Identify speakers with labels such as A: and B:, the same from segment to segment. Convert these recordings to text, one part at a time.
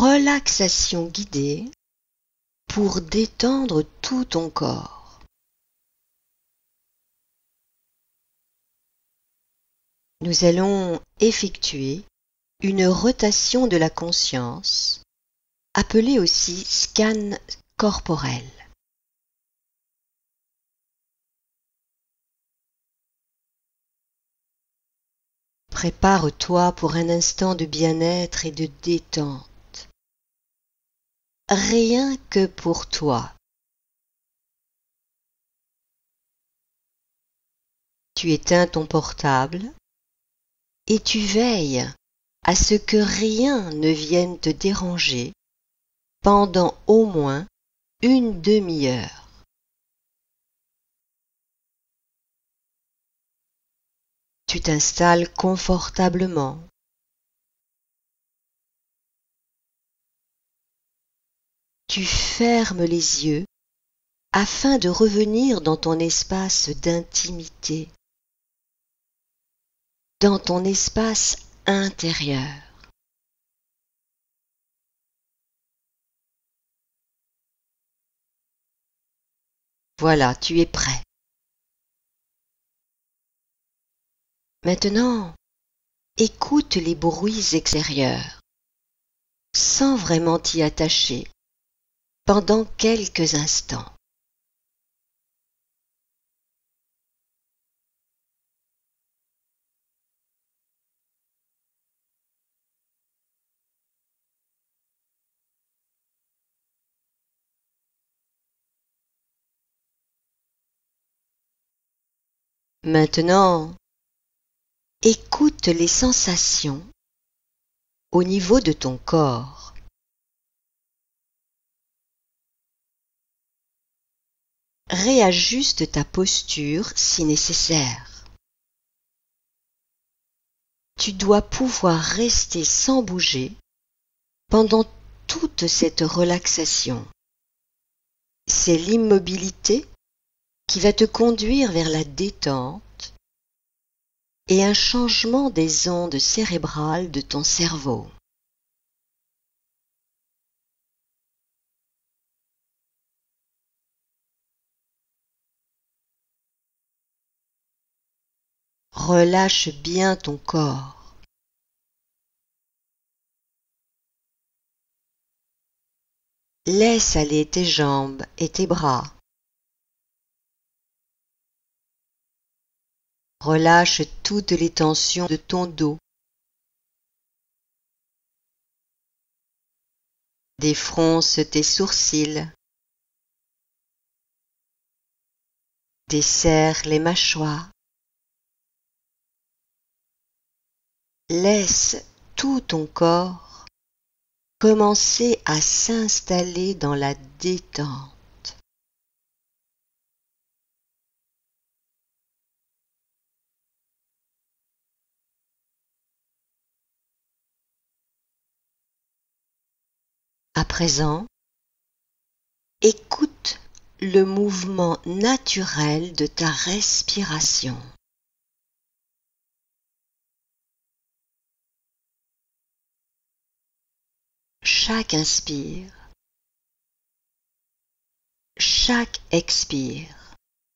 A: relaxation guidée pour détendre tout ton corps. Nous allons effectuer une rotation de la conscience, appelée aussi scan corporel. Prépare-toi pour un instant de bien-être et de détente. Rien que pour toi. Tu éteins ton portable et tu veilles à ce que rien ne vienne te déranger pendant au moins une demi-heure. Tu t'installes confortablement. Tu fermes les yeux afin de revenir dans ton espace d'intimité, dans ton espace intérieur. Voilà, tu es prêt. Maintenant, écoute les bruits extérieurs, sans vraiment t'y attacher, pendant quelques instants. Maintenant, écoute les sensations au niveau de ton corps. Réajuste ta posture si nécessaire. Tu dois pouvoir rester sans bouger pendant toute cette relaxation. C'est l'immobilité qui va te conduire vers la détente et un changement des ondes cérébrales de ton cerveau. Relâche bien ton corps. Laisse aller tes jambes et tes bras. Relâche toutes les tensions de ton dos. Défronce tes sourcils. Desserre les mâchoires. Laisse tout ton corps commencer à s'installer dans la détente. À présent, écoute le mouvement naturel de ta respiration. Chaque inspire, chaque expire.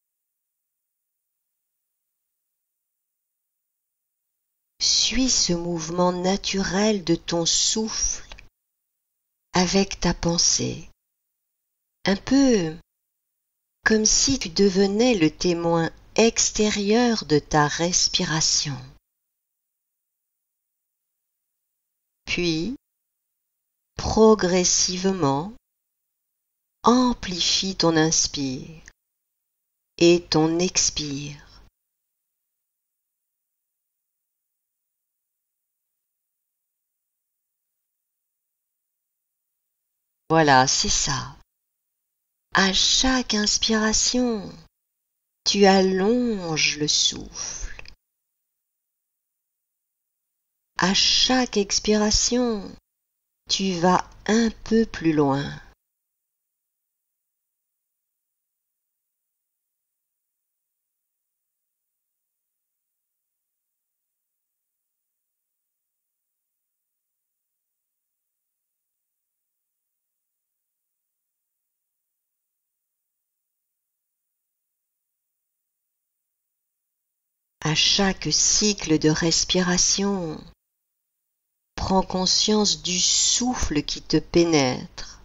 A: Suis ce mouvement naturel de ton souffle avec ta pensée, un peu comme si tu devenais le témoin extérieur de ta respiration. Puis, progressivement, amplifie ton inspire et ton expire. Voilà, c'est ça. À chaque inspiration, tu allonges le souffle. À chaque expiration, tu vas un peu plus loin. À chaque cycle de respiration, prends conscience du souffle qui te pénètre.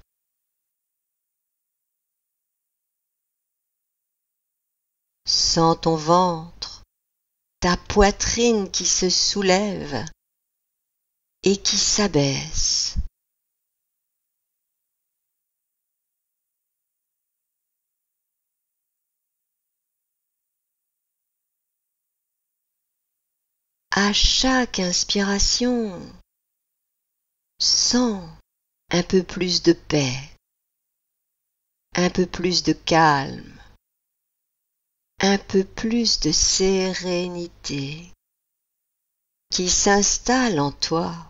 A: Sens ton ventre, ta poitrine qui se soulève et qui s'abaisse. À chaque inspiration, sens un peu plus de paix, un peu plus de calme, un peu plus de sérénité qui s'installe en toi.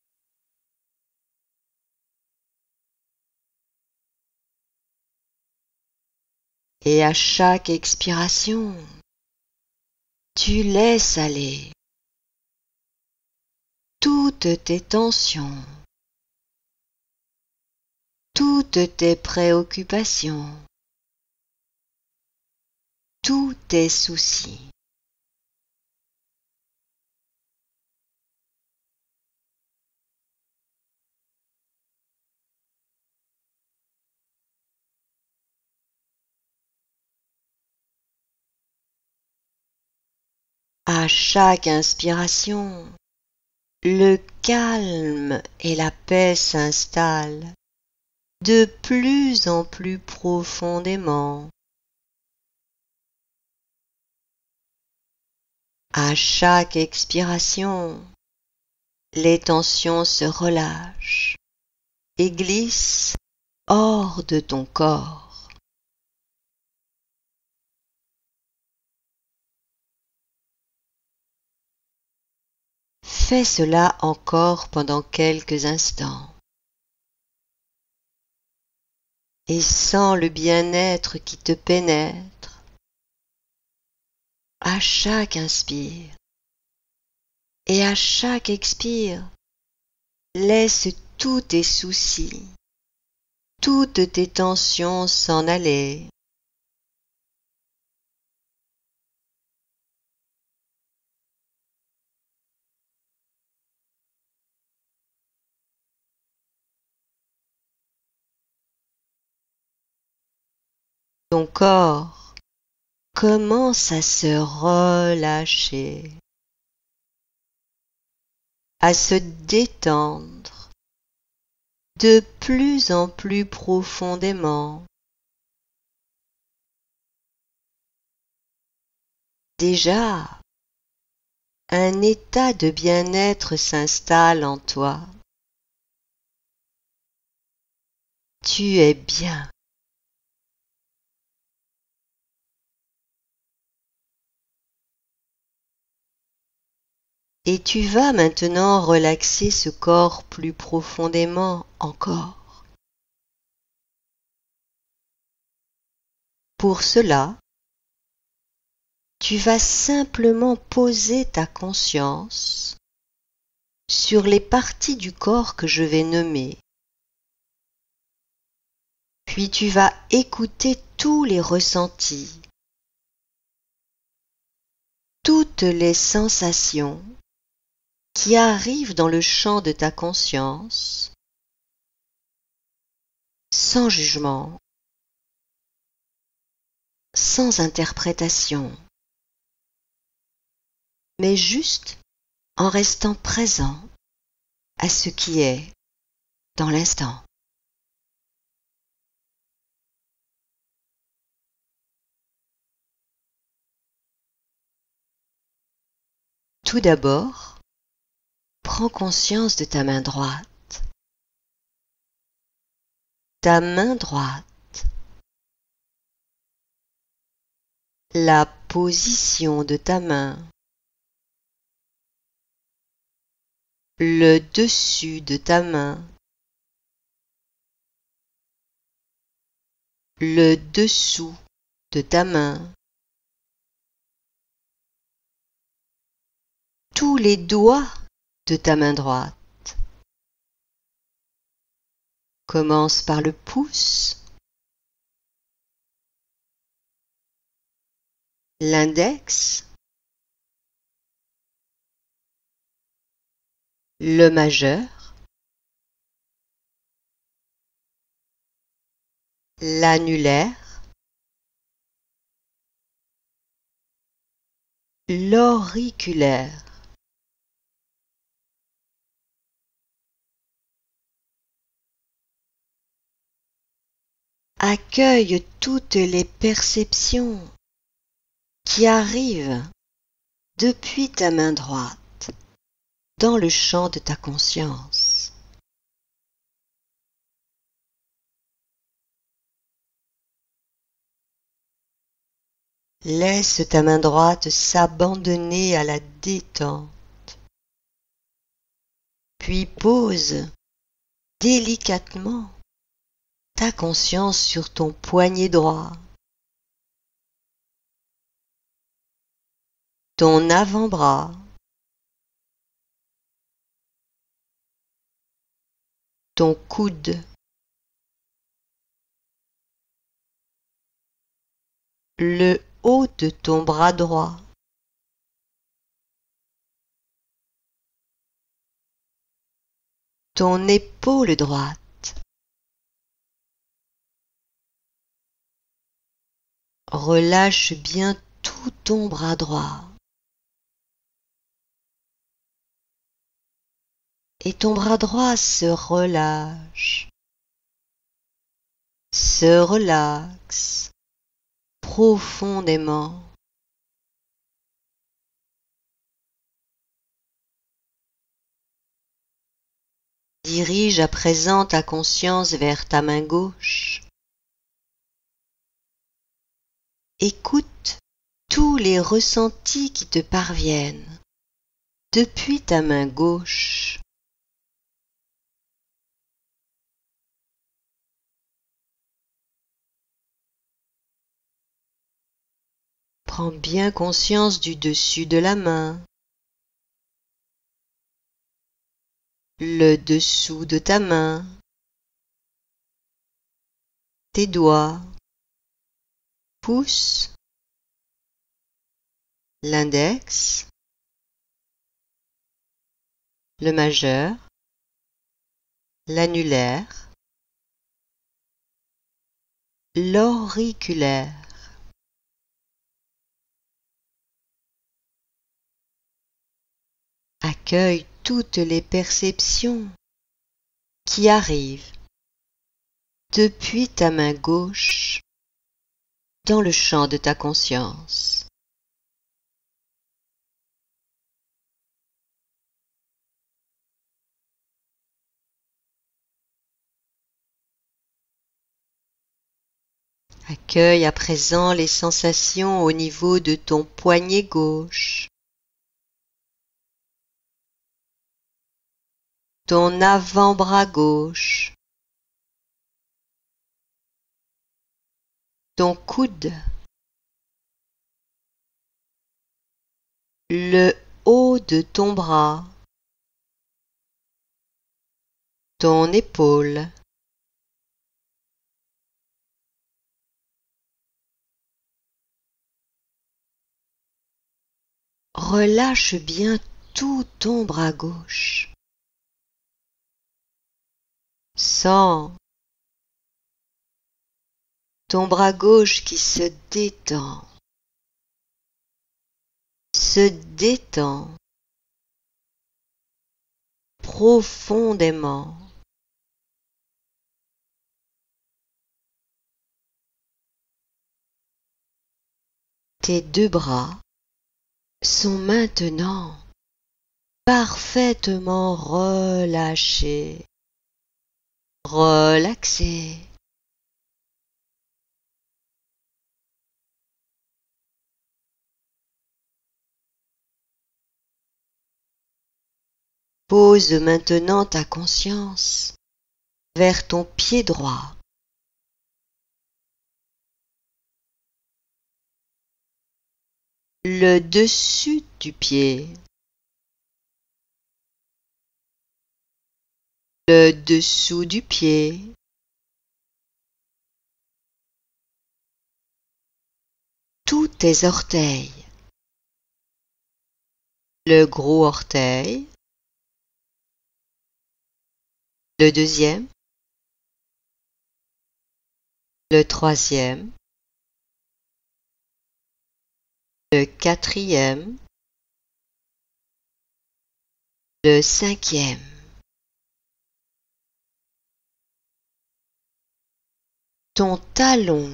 A: Et à chaque expiration, tu laisses aller toutes tes tensions, toutes tes préoccupations, tous tes soucis. À chaque inspiration, le calme et la paix s'installent de plus en plus profondément. À chaque expiration, les tensions se relâchent et glissent hors de ton corps. Fais cela encore pendant quelques instants et sens le bien-être qui te pénètre à chaque inspire et à chaque expire. Laisse tous tes soucis, toutes tes tensions s'en aller. Ton corps commence à se relâcher, à se détendre de plus en plus profondément. Déjà, un état de bien-être s'installe en toi. Tu es bien. Et tu vas maintenant relaxer ce corps plus profondément encore. Pour cela, tu vas simplement poser ta conscience sur les parties du corps que je vais nommer. Puis tu vas écouter tous les ressentis, toutes les sensations qui arrivent dans le champ de ta conscience, sans jugement, sans interprétation, mais juste en restant présent à ce qui est dans l'instant. Tout d'abord, prends conscience de ta main droite. Ta main droite. La position de ta main. Le dessus de ta main. Le dessous de ta main. Tous les doigts de ta main droite. Commence par le pouce, l'index, le majeur, l'annulaire, l'auriculaire. Accueille toutes les perceptions qui arrivent depuis ta main droite dans le champ de ta conscience. Laisse ta main droite s'abandonner à la détente, puis pose délicatement ta conscience sur ton poignet droit, ton avant-bras, ton coude, le haut de ton bras droit, ton épaule droite, relâche bien tout ton bras droit. Et ton bras droit se relaxe profondément. Dirige à présent ta conscience vers ta main gauche. Écoute tous les ressentis qui te parviennent depuis ta main gauche. Prends bien conscience du dessus de la main, le dessous de ta main, tes doigts, pouce, l'index, le majeur, l'annulaire, l'auriculaire. Accueille toutes les perceptions qui arrivent depuis ta main gauche dans le champ de ta conscience. Accueille à présent les sensations au niveau de ton poignet gauche, ton avant-bras gauche, ton coude, le haut de ton bras, ton épaule, relâche bien tout ton bras gauche. Sens ton bras gauche qui se détend profondément. Tes deux bras sont maintenant parfaitement relâchés, relaxés. Pose maintenant ta conscience vers ton pied droit. Le dessus du pied. Le dessous du pied. Tous tes orteils. Le gros orteil. le deuxième, le troisième, le quatrième, le cinquième. Ton talon.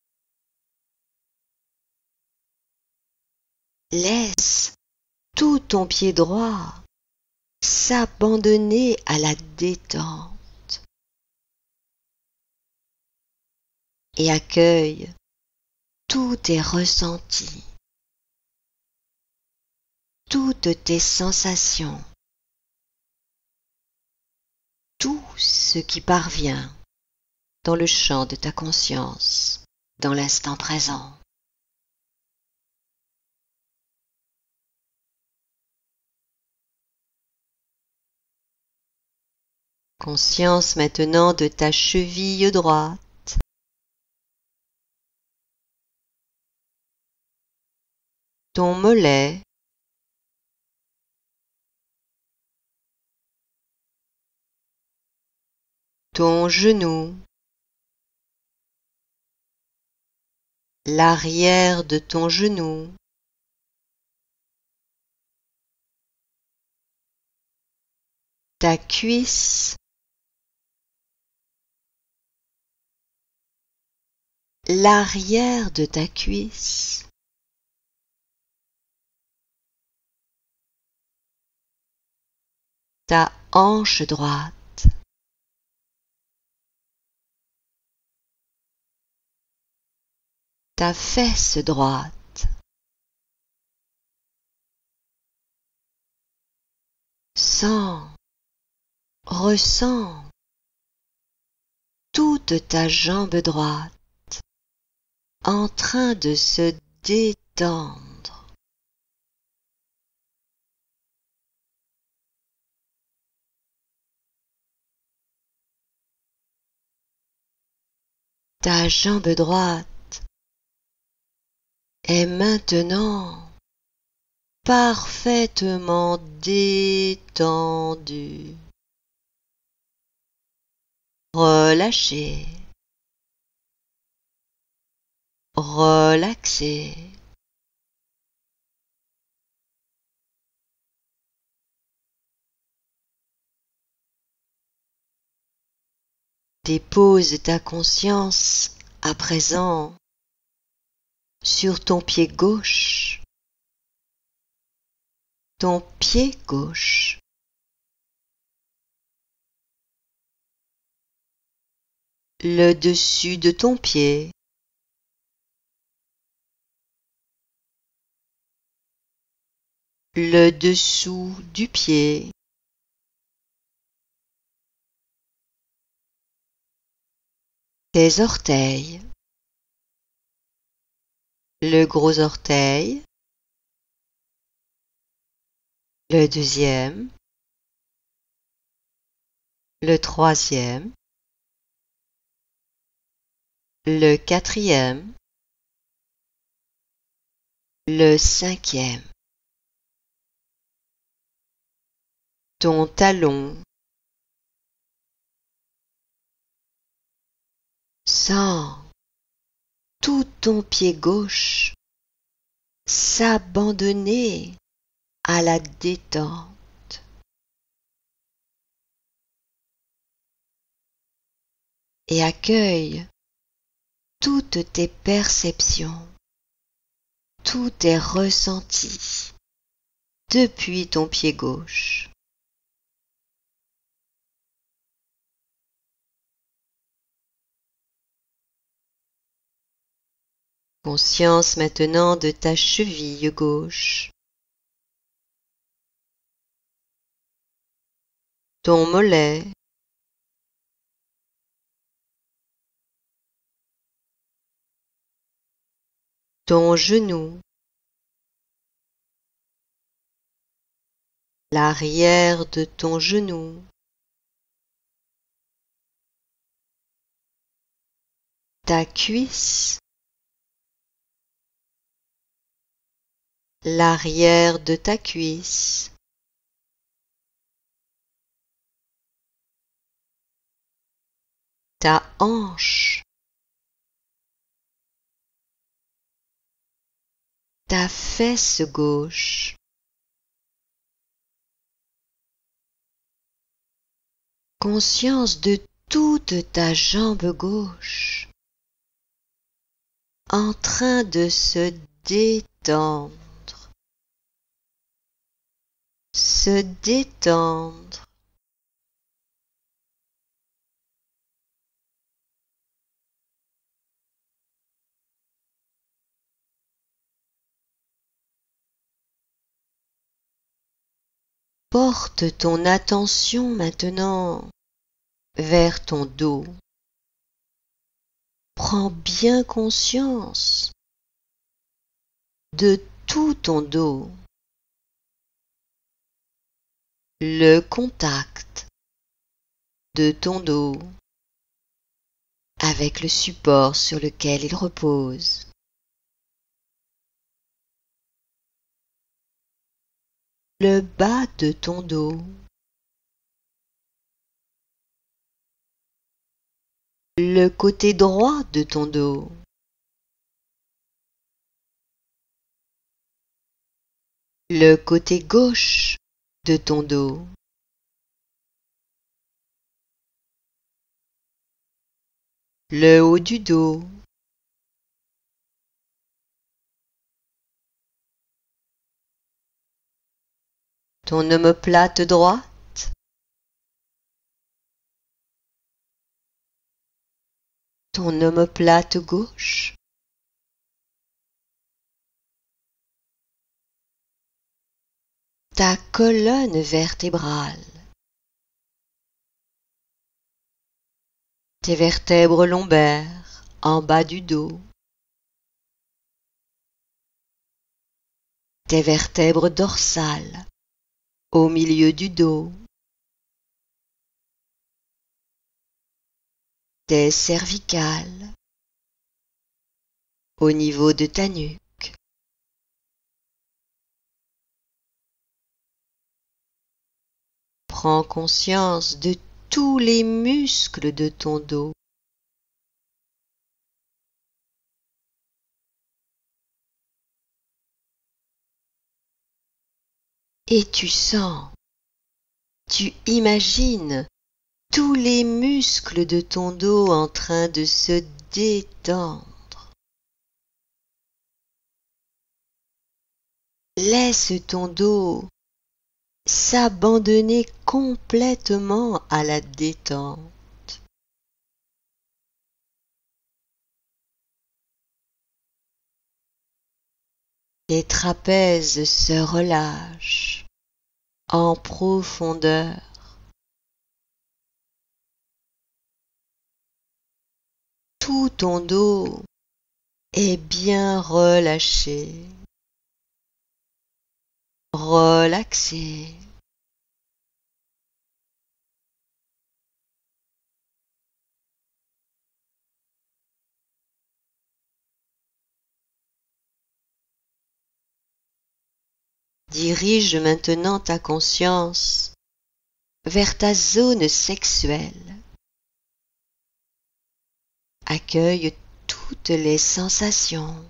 A: Laisse tout ton pied droit s'abandonner à la détente et accueille tous tes ressentis, toutes tes sensations, tout ce qui parvient dans le champ de ta conscience, dans l'instant présent. Conscience maintenant de ta cheville droite, ton mollet, ton genou, l'arrière de ton genou, ta cuisse, l'arrière de ta cuisse, ta hanche droite, ta fesse droite, sens, ressens toute ta jambe droite en train de se détendre. Ta jambe droite est maintenant parfaitement détendue, relâchée, relaxée. Dépose ta conscience à présent sur ton pied gauche, ton pied gauche, le dessus de ton pied, le dessous du pied, tes orteils, le gros orteil, le deuxième, le troisième, le quatrième, le cinquième, ton talon, sens tout ton pied gauche s'abandonner à la détente. Et accueille toutes tes perceptions, tous tes ressentis depuis ton pied gauche. Conscience maintenant de ta cheville gauche, ton mollet, ton genou, l'arrière de ton genou, ta cuisse, l'arrière de ta cuisse, ta hanche, ta fesse gauche, conscience de toute ta jambe gauche en train de se détendre, se détendre. Porte ton attention maintenant vers ton dos. Prends bien conscience de tout ton dos. Le contact de ton dos avec le support sur lequel il repose. Le bas de ton dos. Le côté droit de ton dos. Le côté gauche de ton dos. Le haut du dos. Ton omoplate droite. Ton omoplate gauche. Ta colonne vertébrale. Tes vertèbres lombaires en bas du dos. Tes vertèbres dorsales au milieu du dos. Tes cervicales au niveau de ta nuque. Prends conscience de tous les muscles de ton dos. Et tu sens, tu imagines tous les muscles de ton dos en train de se détendre. Laisse ton dos s'abandonner complètement à la détente. Les trapèzes se relâchent en profondeur. Tout ton dos est bien relâché, relaxé. Dirige maintenant ta conscience vers ta zone sexuelle. Accueille toutes les sensations.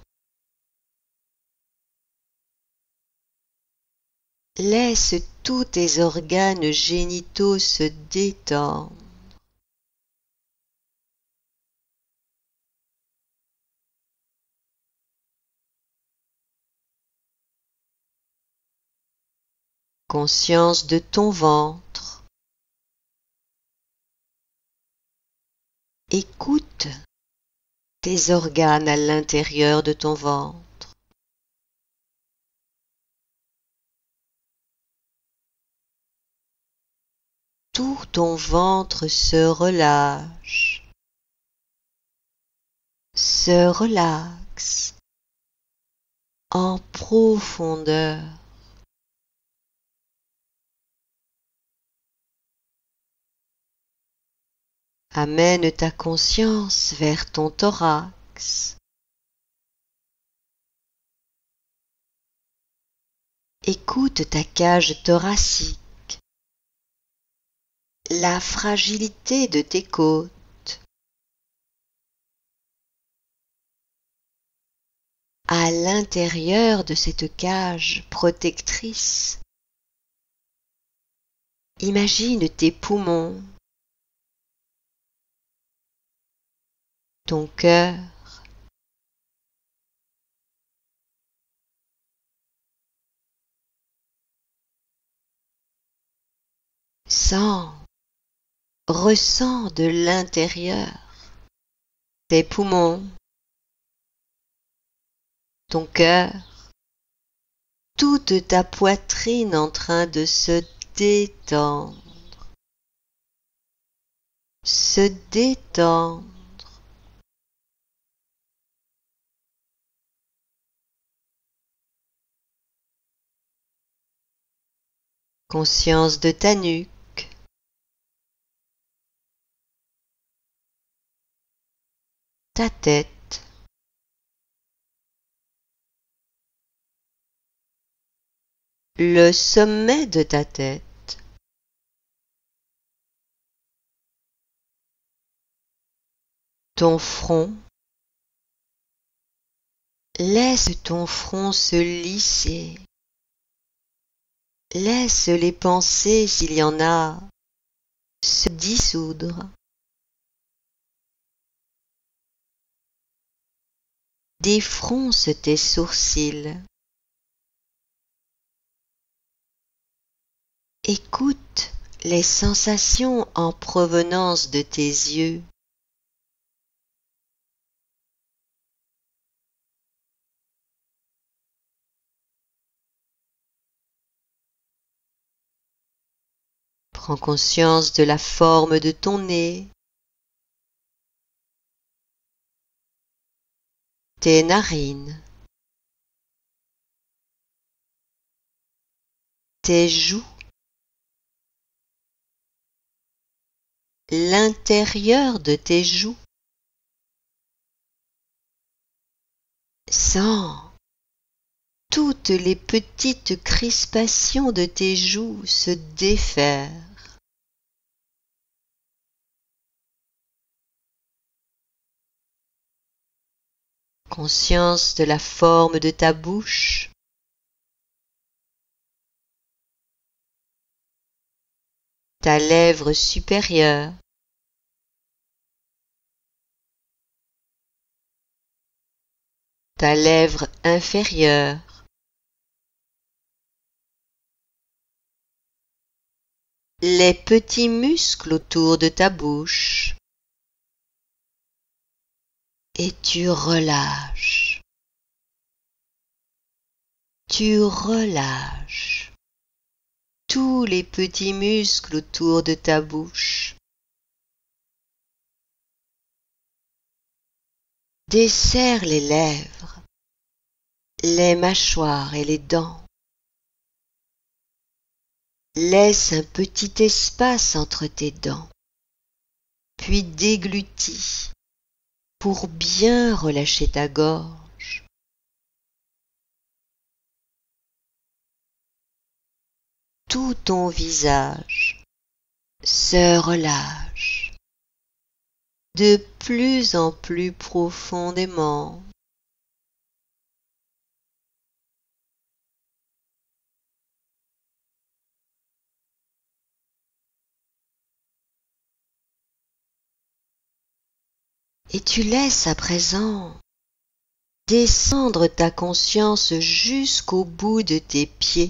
A: Laisse tous tes organes génitaux se détendre. Conscience de ton ventre. Écoute tes organes à l'intérieur de ton ventre. Tout ton ventre se relâche, se relaxe en profondeur. Amène ta conscience vers ton thorax. Écoute ta cage thoracique, la fragilité de tes côtes. à l'intérieur de cette cage protectrice. Imagine tes poumons, ton cœur, sens, ressens de l'intérieur tes poumons, ton cœur, toute ta poitrine en train de se détendre, se détendre. Conscience de ta nuque, ta tête, le sommet de ta tête, ton front. Laisse ton front se lisser. Laisse les pensées, s'il y en a, se dissoudre. Défronce tes sourcils. Écoute les sensations en provenance de tes yeux. Prends conscience de la forme de ton nez, tes narines, tes joues, l'intérieur de tes joues. Sens toutes les petites crispations de tes joues se défaire. Conscience de la forme de ta bouche, ta lèvre supérieure, ta lèvre inférieure, les petits muscles autour de ta bouche, et tu relâches. Tu relâches tous les petits muscles autour de ta bouche. Desserre les lèvres, les mâchoires et les dents. Laisse un petit espace entre tes dents, puis déglutis pour bien relâcher ta gorge. Tout ton visage se relâche de plus en plus profondément. Et tu laisses à présent descendre ta conscience jusqu'au bout de tes pieds.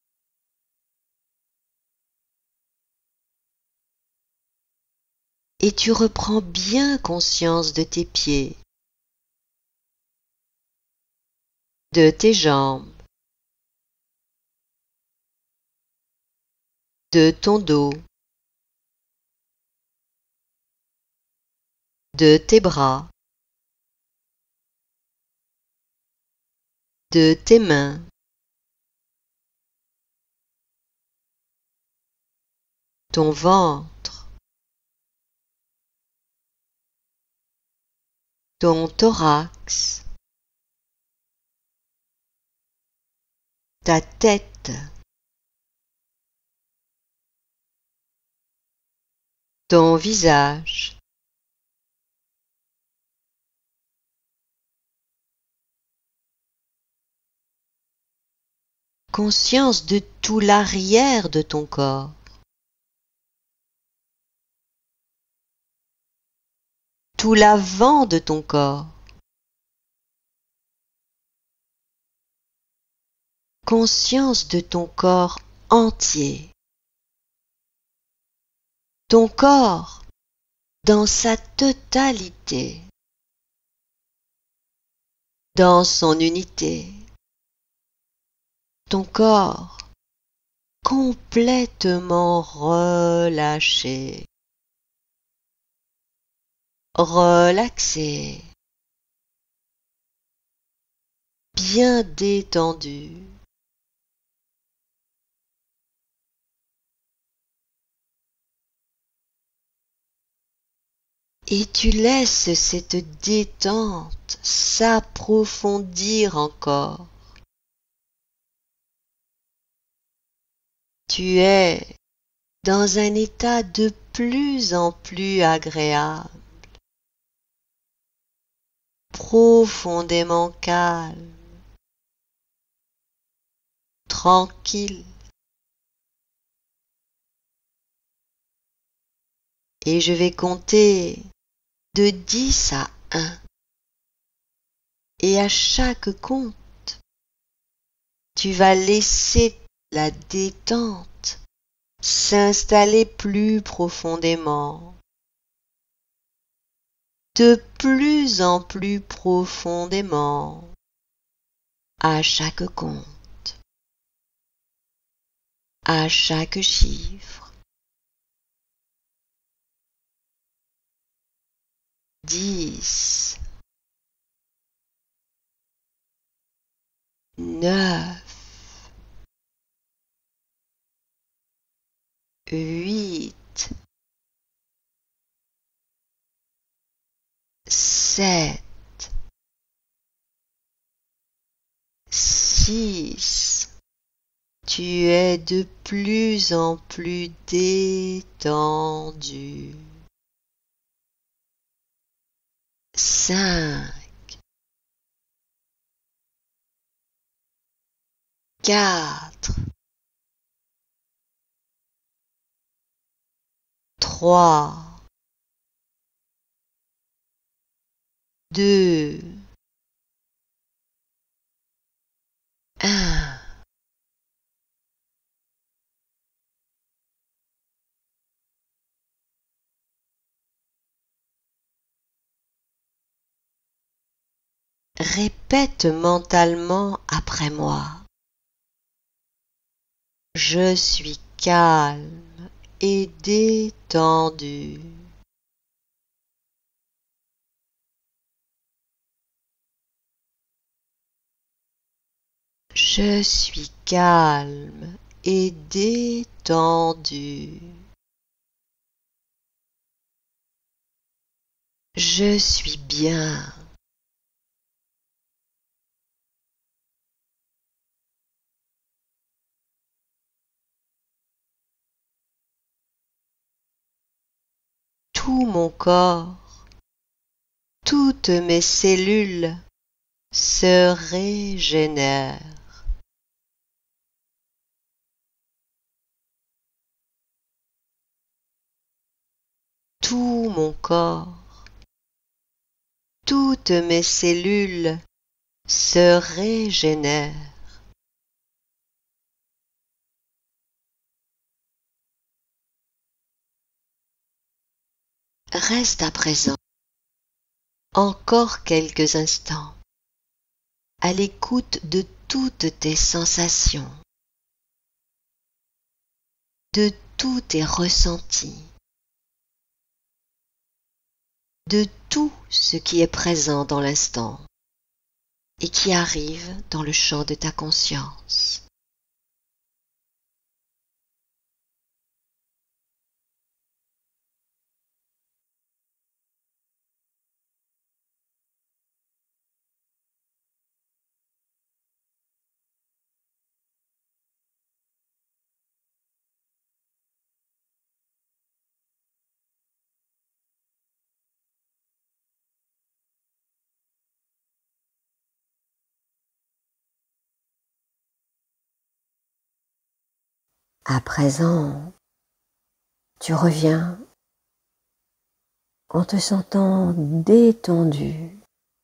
A: Et tu reprends bien conscience de tes pieds, de tes jambes, de ton dos, de tes bras, de tes mains, ton ventre, ton thorax, ta tête, ton visage, conscience de tout l'arrière de ton corps. Tout l'avant de ton corps. Conscience de ton corps entier. Ton corps dans sa totalité, dans son unité. Ton corps complètement relâché, relaxé, bien détendu. Et tu laisses cette détente s'approfondir encore. Tu es dans un état de plus en plus agréable, profondément calme, tranquille. Et je vais compter de 10 à 1. Et à chaque compte, tu vas laisser la détente s'installer plus profondément, de plus en plus profondément, à chaque compte, à chaque chiffre. 10, 9, 8, 7, 6. Tu es de plus en plus détendu. 5, 4, 3, 2, 1. Répète mentalement après moi. Je suis calme et détendu. Je suis calme et détendu. Je suis bien. Tout mon corps, toutes mes cellules se régénèrent. Tout mon corps, toutes mes cellules se régénèrent. Reste à présent encore quelques instants à l'écoute de toutes tes sensations, de tous tes ressentis, de tout ce qui est présent dans l'instant et qui arrive dans le champ de ta conscience. À présent, tu reviens en te sentant détendu,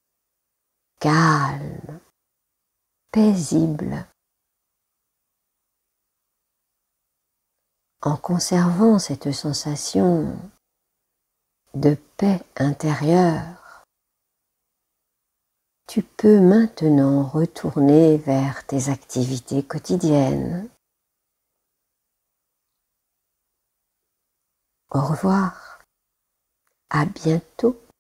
A: calme, paisible, en conservant cette sensation de paix intérieure. Tu peux maintenant retourner vers tes activités quotidiennes. Au revoir, à bientôt.